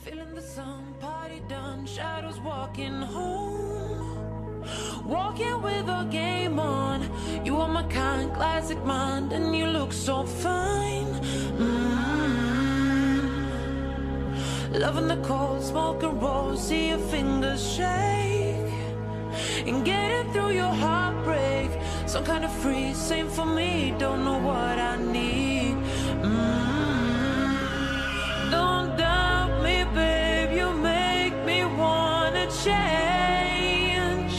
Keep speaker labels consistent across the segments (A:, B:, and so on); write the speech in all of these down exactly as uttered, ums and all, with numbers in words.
A: Feeling the sun, party done, shadows walking home. Walking with a game on. You are my kind, classic mind, and you look so fine. Mm-hmm. Loving the cold, smoke and roll, see your fingers shake. And getting through your heartbreak, some kind of free, same for me, don't know what I need. Mm-hmm. Don't doubt me, babe, you make me wanna change.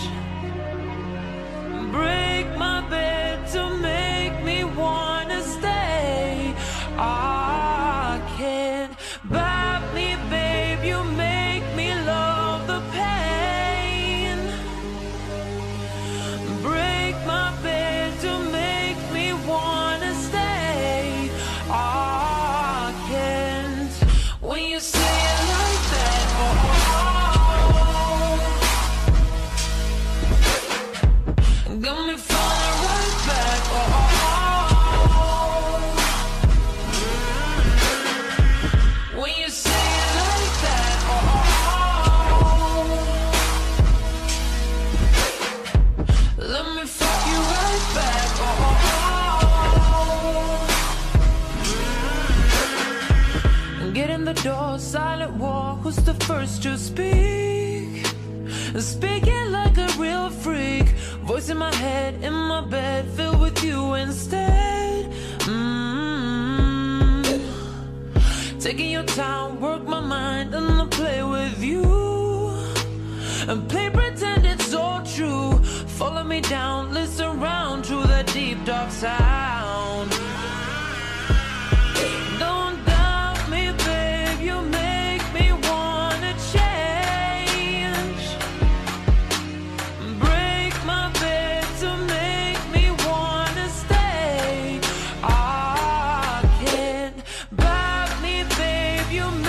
A: Break my bed to make me wanna stay. I can't buy me, babe, you make me love the pain. Break my bed to make me wanna stay. I can't. When you say it like that, oh, got me falling right back, oh, when you say it like that, oh, let me fuck you right back, oh, get in the door, silent war, who's the first to speak? Speaking like a real freak, voice in my head, in my bed, filled with you instead. Mm-hmm. Taking your time, work my mind, and I'll play with you. And play pretend it's all true. Follow me down, listen round to that deep dark sound. Don't doubt me, babe, you make me wanna change. Break my bed to make me wanna stay. I can't buy me, babe, you make